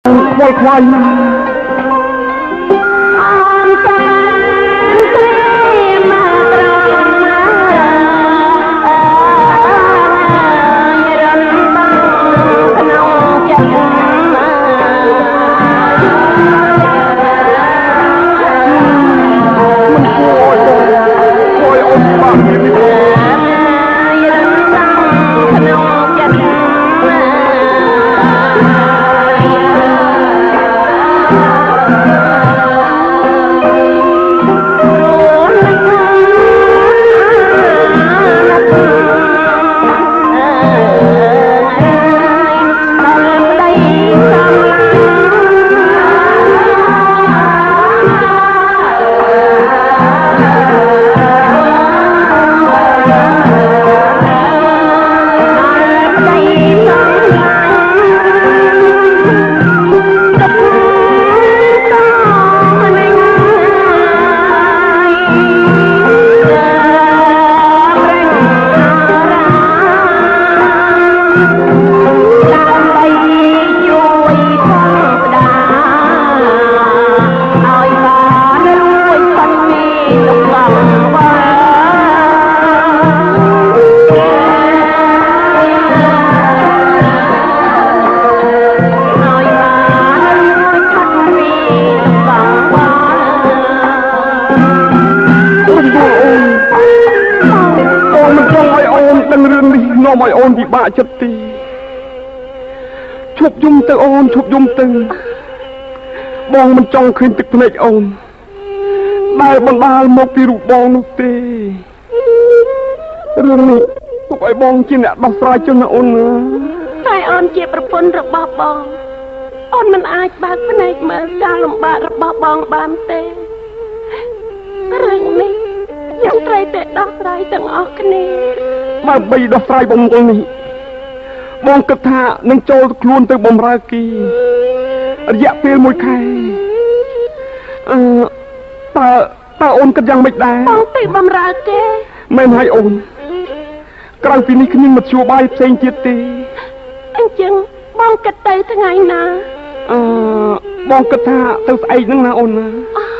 ควายมามอยโอนពិបាកចិត្តទីឈប់យំទៅអូនឈប់យំទៅបងមិនចង់ឃើញទឹកភ្នែកអូនដែលបណ្ដាលមកពីរូបបងនោះទេរឿងនេះទុកឲ្យបងជាអ្នកដោះស្រាយចុះណាអូនតែអូនជាប្រពន្ធរបស់បងអូនមិនអាចបើកភ្នែកមើលការលំបាករបស់បងបានទេរឿងនេះខ្ញុំត្រូវតែដោះស្រាយទាំងអស់គ្នាដើម្បីដោះស្រាយបំណុលនេះបងគិតថានឹងចូលខ្លួនទៅបំរើគីរយៈពេល1ខែតើអូនគិតយ៉ាងម៉េចដែរបងទៅបំរើគេមែនហើយអូនក្រៅពីនេះគ្មានមធ្យោបាយផ្សេងទៀតទេអញ្ចឹងបងគិតទៅថ្ងៃណាបងគិតថាទៅស្អែកហ្នឹងណាអូនណា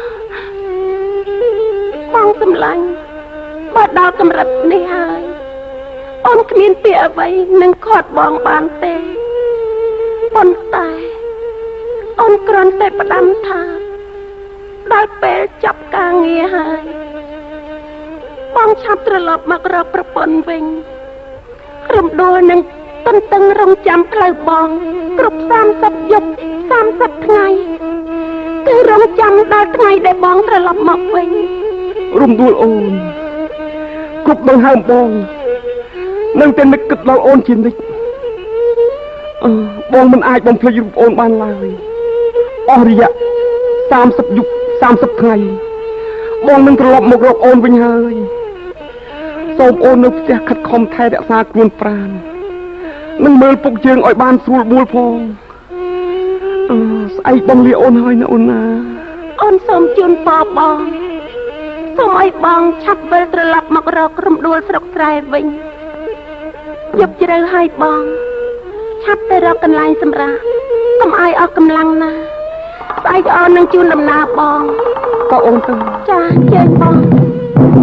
បងសម្លាញ់បើដល់កម្រិតនេះហើយអូនគ្មានពាក្យអ្វីនឹងខាត់បងបានទេប៉ុន្តែអូនគ្រាន់តែផ្ដាំថាដល់ពេលចាប់ការងារហើយបងឆាប់ត្រឡប់មករកប្រពន្ធវិញរំដួលនឹងតន្ទឹងរង់ចាំផ្លូវបងគ្រប់30យប់30ថ្ងៃគឺរង់ចាំដល់ថ្ងៃដែលបងត្រឡប់មកវិញរំដួលអូនគ្រប់ដង្ហើមបងនឹងតែនឹកគិតដល់អូនជានិច្ចបងមិនអាចបំភ្លេចរូបអូនបានឡើយអស់រយៈ30យប់30ថ្ងៃបងនឹងត្រឡប់មករកអូនវិញហើយសូមអូននៅផ្ទះខិតខំថែរក្សាខ្លួនប្រាណនឹងមើលពុកជើងឲ្យបានស្រួលបួលផងស្អែកបងលាអូនហើយណាអូនណាអូនសូមជូនពរបងសូមឲ្យបងឆាប់វិលត្រឡប់មករករំដួលស្រុកស្រែវិញយប់ជ្រៅហើយបងឆាប់ទៅរកកន្លែងសម្រាប់កុំឲ្យអស់កម្លាំងណាស្អែកអូននឹងជូនដំណើរបងក៏អូនទៅចាជើញបង